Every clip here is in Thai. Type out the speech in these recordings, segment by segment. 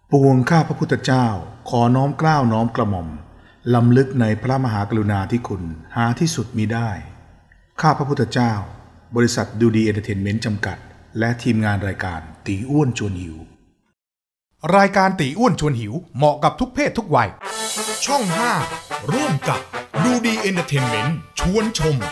ปวงข้าพระพุทธเจ้าขอน้อมเกล้าน้อมกระหม่อมลำลึกในพระมหากรุณาธิคุณหาที่สุดมิได้ข้าพระพุทธเจ้าบริษัทดูดีเอนเตอร์เทนเมนต์จำกัดและทีมงานรายการตีอ้วนชวนหิวรายการตีอ้วนชวนหิวเหมาะกับทุกเพศทุกวัยช่อง5ร่วมกับดูดีเอนเตอร์เทนเมนต์ชวนชม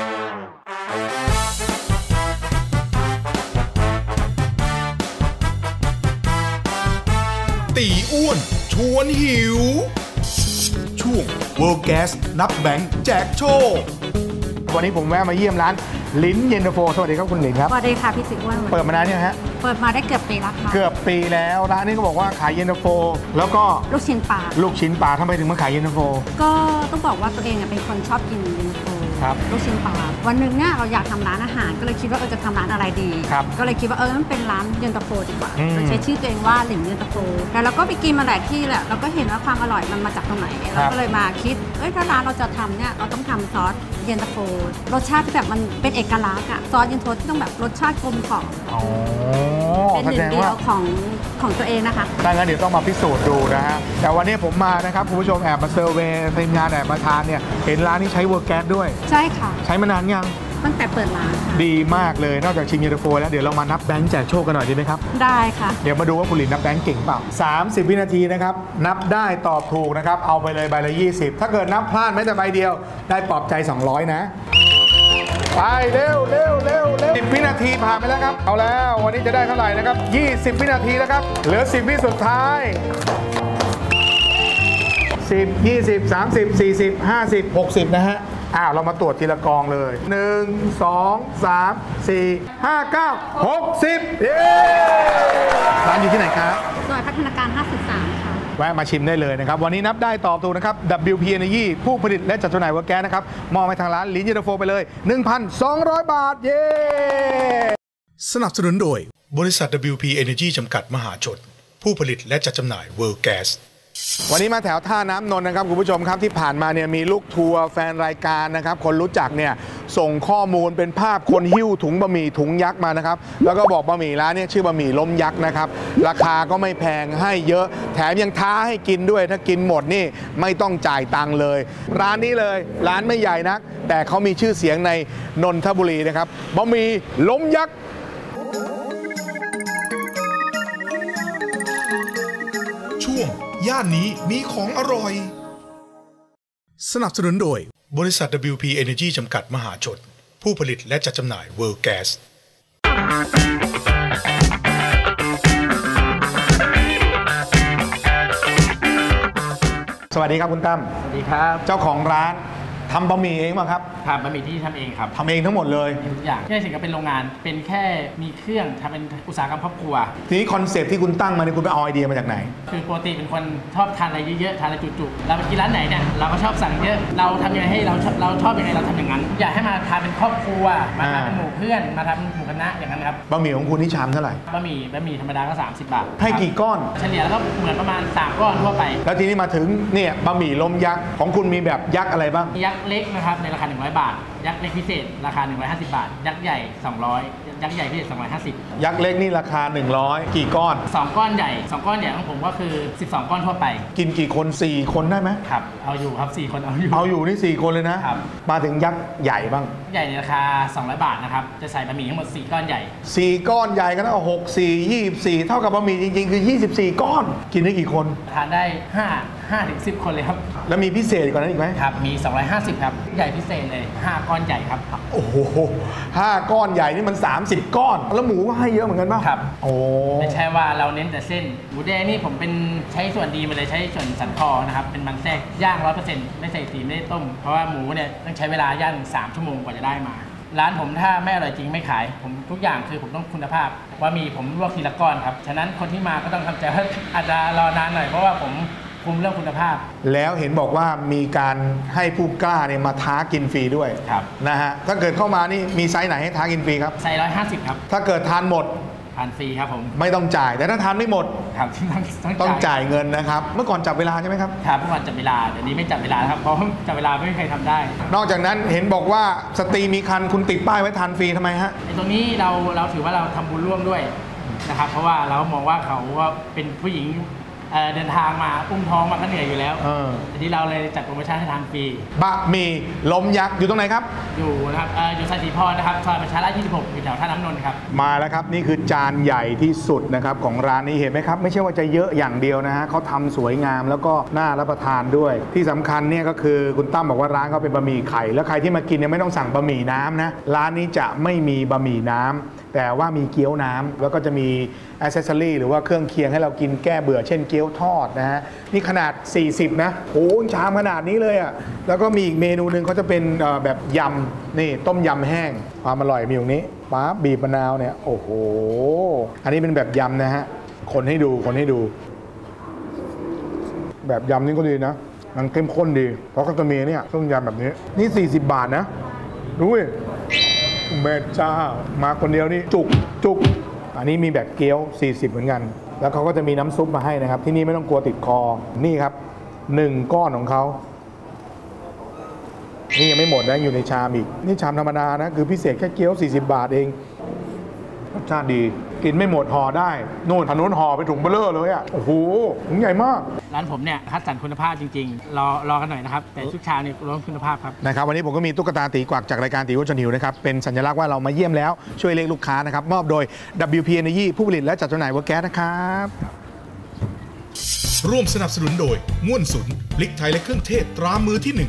ตีอ้วนชวนหิวช่วง World Gas นับแบงค์แจกโชควันนี้ผมแวะมาเยี่ยมร้านลิ้นเย็นตาโฟสวัสดีครับคุณหลินครับสวัสดีค่ะพี่ติ๊กอ้วนเปิดมานานยังฮะเปิดมาได้เกือบปีแล้วค่ะเกือบปีแล้วร้านนี้ก็บอกว่าขายเย็นตาโฟแล้วก็ลูกชิ้นปลาทำไมถึงมาขายเย็นตาโฟก็ต้องบอกว่าตัวเองเป็นคนชอบกินเย็นตาโฟลูกชิ้นปลาวันหนึ่งเนี่ยเราอยากทำร้านอาหารก็เลยคิดว่าจะทำร้านอะไรดีก็เลยคิดว่ามันเป็นร้านเย็นตาโฟดีกว่าเราใช้ชื่อตัวเองว่าหลินเย็นตาโฟแต่เราก็ไปกินมาหลายที่แหละเราก็เห็นว่าความอร่อยมันมาจากตรงไหนเราก็เลยมาคิดถ้าร้านเราจะทำเนี่ยเราต้องทำซอสเย็นตาโฟรสชาติที่แบบมันเป็นเอกลักษณ์อะซอสเย็นตาโฟที่ต้องแบบรสชาติกลมกล่อมเป็นหนึ่งเดียวของตัวเองนะคะดังนั้นเดี๋ยวต้องมาพิสูจน์ดูนะฮะแต่วันนี้ผมมานะครับคุณผู้ชมแอบมาเซอร์เวย์ทีมงานแอบมาทานเนี่ยเห็นร้านนี้ใช้เวอร์แก๊สด้วยใช่ค่ะใช้มานานยังตั้งแต่เปิดร้านดีมากเลยนอกจากชิมเย็นตาโฟแล้วเดี๋ยวเรามานับแบงค์แจกโชคกันหน่อยดีไหมครับได้ค่ะเดี๋ยวมาดูว่าคุณหลินนับแบงค์เก่งเปล่า30 วินาทีนะครับนับได้ตอบถูกนะครับเอาไปเลยใบละ20ถ้าเกิดนับพลาดแม้แต่ใบเดียวได้ปลอบใจ200นะไปเร็ว10 วินาทีผ่านไปแล้วครับเอาแล้ววันนี้จะได้เท่าไหร่นะครับ20 วินาทีแล้วครับเหลือ10 วิสุดท้าย10 20 30 40 50 60นะฮะเรามาตรวจทีละกองเลย1 2 3 4 5 9 60เย้ร้านอยู่ที่ไหนครับซอยพัฒนาการ53ค่ะแวะมาชิมได้เลยนะครับวันนี้นับได้ตอบถูกนะครับ WP Energy ผู้ผลิตและจัดจำหน่ายเวอร์แก๊สนะครับมอบให้ทางร้านลิ้นเย็นตาโฟไปเลย 1,200 บาทเย้สนับสนุนโดยบริษัท WP Energy จำกัดมหาชนผู้ผลิตและจัดจำหน่ายเวอร์แก๊สวันนี้มาแถวท่าน้ำนนท์นะครับคุณผู้ชมครับที่ผ่านมาเนี่ยมีลูกทัวร์แฟนรายการนะครับคนรู้จักเนี่ยส่งข้อมูลเป็นภาพคนหิ้วถุงบะหมี่ถุงยักษ์มานะครับแล้วก็บอกบะหมี่ร้านนี้ชื่อบะหมี่ล้มยักษ์นะครับราคาก็ไม่แพงให้เยอะแถมยังท้าให้กินด้วยถ้ากินหมดนี่ไม่ต้องจ่ายตังค์เลยร้านนี้เลยร้านไม่ใหญ่นักแต่เขามีชื่อเสียงในนนทบุรีนะครับบะหมี่ล้มยักษ์ช่วงย่านนี้มีของอร่อยสนับสนุนโดยบริษัท WP Energy จำกัดมหาชนผู้ผลิตและจัดจำหน่าย World Gas สวัสดีครับคุณตั้มสวัสดีครับเจ้าของร้านทำบะหมี่เองป่ะครับทำบะหมี่ที่ทำเองครับทำเองทั้งหมดเลยทุกอย่างไม่ใช่ถึงกับเป็นโรงงานเป็นแค่มีเครื่องทำเป็นอุตสาหกรรมครอบครัวทีนี้คอนเซปต์ที่คุณตั้งมาเนี่ยคุณไปเอาไอเดียมาจากไหนคือปกติเป็นคนชอบทานอะไรเยอะๆทานอะไรจุกๆเราไปกินร้านไหนเนี่ยเราก็ชอบสั่งเยอะเราทำยังไงให้เราชอบยังไงเราทำอย่างนั้นอยากให้มาทานเป็นครอบครัวมาทานเป็นหมู่เพื่อนมาทำหมู่คณะอย่างนั้นครับบะหมี่ของคุณนี่ชามเท่าไหร่บะหมี่ธรรมดาก็30 บาทให้กี่ก้อนเฉลี่ยแล้วก็เหมือนประมาณ3 ก้อนทั่วไปแล้วทีนี้มาถึงเนี่ยบะหมี่ล้มยักษ์ของคุณมีแบบยักษ์อะไรบ้างยักษ์เล็กนะครับในราคา100 บาทยักษ์เล็กพิเศษราคา150 บาทยักษ์ใหญ่200ยักษ์ใหญ่พิเศษ250 ยักษ์เล็กนี่ราคา100กี่ก้อน 2 ก้อนใหญ่2 ก้อนใหญ่ของผมก็คือ12 ก้อนทั่วไปกินกี่คน4 คนได้ไหมครับเอาอยู่ครับ4 คนเอาอยู่นี่4 คนเลยนะครับมาถึงยักษ์ใหญ่บ้างใหญ่ในราคา200 บาทนะครับจะใส่บะหมี่ทั้งหมด4 ก้อนใหญ่ 4 ก้อนใหญ่ก็ต้อง6 4 24เท่ากับบะหมี่จริงๆคือ24 ก้อนกินได้กี่คนทานได้5 ถึง 10 คนเลยครับแล้วมีพิเศษกว่านั้นอีกไหมครับมี250ครับใหญ่พิเศษเลย5 ก้อนใหญ่ครับโอ้โห5 ก้อนใหญ่นี่มัน30 ก้อนแล้วหมูก็ให้เยอะเหมือนกันป่ะครับโอ้ไม่ใช่ว่าเราเน้นแต่เส้นหมูแดงนี่ผมเป็นใช้ส่วนดีมาเลยใช้ส่วนสันคอนะครับเป็นมันแทรกย่าง 100% ไม่ใส่สีไม่ได้ต้มเพราะว่าหมูเนี่ยต้องใช้เวลาย่าง3 ชั่วโมงกว่าจะได้มาร้านผมถ้าไม่อร่อยจริงไม่ขายผมทุกอย่างคือผมต้องคุณภาพว่ามีผมลวกทีละก้อนครับฉะนั้นคนที่มาก็ต้องทำใจว่าอาจจะรอนานหน่อยเพราะว่าผมคุมเรื่องคุณภาพแล้วเห็นบอกว่ามีการให้ผู้กล้าเนี่ยมาท้ากินฟรีด้วยนะฮะถ้าเกิดเข้ามานี่มีไซส์ไหนให้ท้ากินฟรีครับไซส์150ครับถ้าเกิดทานหมดทานฟรีครับผมไม่ต้องจ่ายแต่ถ้าทานไม่หมดครับต้องจ่ายเงินนะครับเมื่อก่อนจับเวลาใช่ไหมครับครับเมื่อก่อนจับเวลาเดี๋ยวนี้ไม่จับเวลาครับเพราะจับเวลาไม่มีใครทำได้นอกจากนั้นเห็นบอกว่าสตรีมีคันคุณติดป้ายไว้ทานฟรีทำไมฮะตรงนี้เราถือว่าเราทำบุญร่วมด้วยนะครับเพราะว่าเรามองว่าเขาว่าเป็นผู้หญิงเดินทางมาอุ้มท้องมาก็เหนื่อยอยู่แล้วทีนี้เราเลยจัดโปรโมชั่นให้ทานฟรีบะหมี่ลมยักษ์อยู่ตรงไหนครับอยู่นะครับอยู่สายสีพรนะครับซอยประชาราษฎร์26อยู่แถวท่าน้ำนนท์ครับมาแล้วครับนี่คือจานใหญ่ที่สุดนะครับของร้านนี้เห็นไหมครับไม่ใช่ว่าจะเยอะอย่างเดียวนะฮะเขาทำสวยงามแล้วก็น่ารับประทานด้วยที่สำคัญเนี่ยก็คือคุณตั้มบอกว่าร้านเขาเป็นบะหมี่ไข่แล้วใครที่มากินเนี่ยไม่ต้องสั่งบะหมี่น้ำนะร้านนี้จะไม่มีบะหมี่น้ำแต่ว่ามีเกี๊ยวน้ำแล้วก็จะมีแอคเซสซอรี่หรือว่าเครื่องเคียงให้เรากินแก้เบื่อเช่นเกี๊ยวทอดนะฮะนี่ขนาด40นะโอ้ชามขนาดนี้เลยอ่ะแล้วก็มีอีกเมนูหนึ่งเขาจะเป็นแบบยำนี่ต้มยำแห้งความอร่อยมีอยู่นี้ป๊าบบีบมะนาวเนี่ยโอ้โหอันนี้เป็นแบบยำนะฮะคนให้ดูแบบยำนี่ก็ดีนะมันเข้มข้นดีเพราะก็จะมีเนี่ยต้มยำแบบนี้นี่40 บาทนะดูดิแม่เจ้ามาคนเดียวนี่จุกอันนี้มีแบบเกี๊ยว40เหมือนกันแล้วเขาก็จะมีน้ำซุปมาให้นะครับที่นี่ไม่ต้องกลัวติดคอนี่ครับ1ก้อนของเขานี่ยังไม่หมดนะอยู่ในชามอีกนี่ชามธรรมดานะคือพิเศษแค่เกี๊ยว40 บาทเองรสชาติดีกินไม่หมดห่อได้โน่นถนนห่อไปถุงเบลเลอร์เลยอ่ะโอ้โหถุงใหญ่มากร้านผมเนี่ยคัดสรรคุณภาพจริงๆรอกันหน่อยนะครับแต่ทุกชามเนี่ยล้วนคุณภาพครับนะครับวันนี้ผมก็มีตุ๊กตาตีกวักจากรายการตีอ้วนจนหิวนะครับเป็นสัญลักษณ์ว่าเรามาเยี่ยมแล้วช่วยเรียกลูกค้านะครับมอบโดย WP Energy ผู้ผลิตและจัดจำหน่ายเวอร์แก๊สนะครับร่วมสนับสนุนโดยม่วนสุนพริกไทยและเครื่องเทศตรามือที่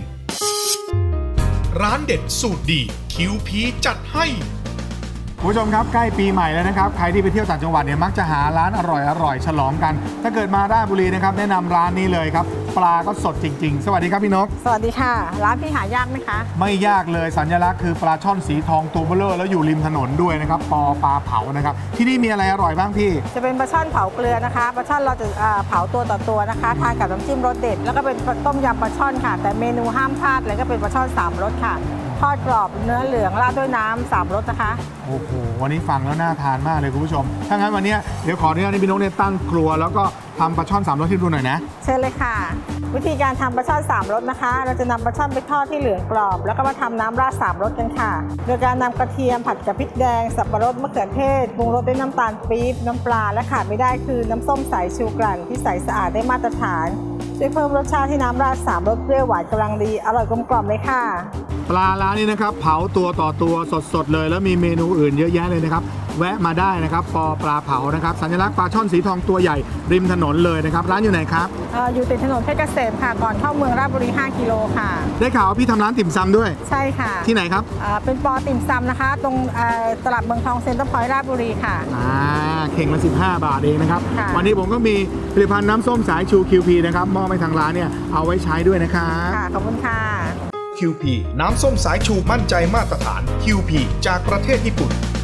1ร้านเด็ดสูตรดี QP จัดให้คุณผู้ชมครับใกล้ปีใหม่แล้วนะครับใครที่ไปเที่ยวต่างจังหวัดเนี่ยมักจะหาร้านอร่อยฉลองกันถ้าเกิดมาราชบุรีนะครับแนะนำร้านนี้เลยครับปลาก็สดจริงๆสวัสดีครับพี่นกสวัสดีค่ะร้านพี่หายากไหมคะไม่ยากเลยสัญลักษณ์คือปลาช่อนสีทองตัวเบลอแล้วอยู่ริมถนนด้วยนะครับปลาเผานะครับที่นี่มีอะไรอร่อยบ้างพี่จะเป็นปลาช่อนเผาเกลือนะคะปลาช่อนเราจะเผาตัวต่อตัวนะคะทานกับน้ำจิ้มรสเด็ดแล้วก็เป็นต้มยำปลาช่อนค่ะแต่เมนูห้ามพลาดเลยก็เป็นปลาช่อน3 รสค่ะทอดกรอบเนื้อเหลืองราดด้วยน้ำ3 รสนะคะโอ้โหวันนี้ฟังแล้วน่าทานมากเลยคุณผู้ชมถ้างั้นวันนี้เดี๋ยวขออนุญาตให้พี่นกเนี่ยตั้งครัวแล้วก็ทำปลาช่อน3 รสที่ดูหน่อยนะเชิญเลยค่ะวิธีการทำปลาช่อน3 รสนะคะเราจะนำปลาช่อนไปทอดที่เหลืองกรอบแล้วก็มาทำน้ำราด3 รสกันค่ะโดยการนำกระเทียมผัดกับพริกแดงสับปะรดมะเขือเทศปรุงรสด้วยน้ำตาลปี๊บน้ำปลาและขาดไม่ได้คือน้ำส้มสายชูกลั่นที่ใสสะอาดได้มาตรฐานช่วยเพิ่มรสชาติที่น้ำราด3 รสเปรี้ยวหวานกำลังดีอร่อยกลมกล่อมเลยค่ะปลาร้านนี้นะครับเผาตัวต่อตัวสดๆเลยแล้วมีเมนูอื่นเยอะแยะเลยนะครับแวะมาได้นะครับปลาเผานะครับสัญลักษณ์ปลาช่อนสีทองตัวใหญ่ริมถนนเลยนะครับร้านอยู่ไหนครับอยู่ติดถนนเพชรเกษมค่ะก่อนเข้าเมืองราชบุรี5 กิโลค่ะได้ข่าวว่าพี่ทำร้านติ่มซำด้วยใช่ค่ะที่ไหนครับเป็นปอติ่มซำนะคะตรงตลาดเมืองทองเซ็นเตอร์พอยต์ราชบุรีค่ะเข่งละ15 บาทเองนะครับวันนี้ผมก็มีผลิตภัณฑ์น้ำส้มสายชู QP นะครับมอบให้ทางร้านเนี่ยเอาไว้ใช้ด้วยนะครับขอบคุณค่ะ QP น้ำส้มสายชูมั่นใจมาตรฐาน QP จากประเทศญี่ปุ่น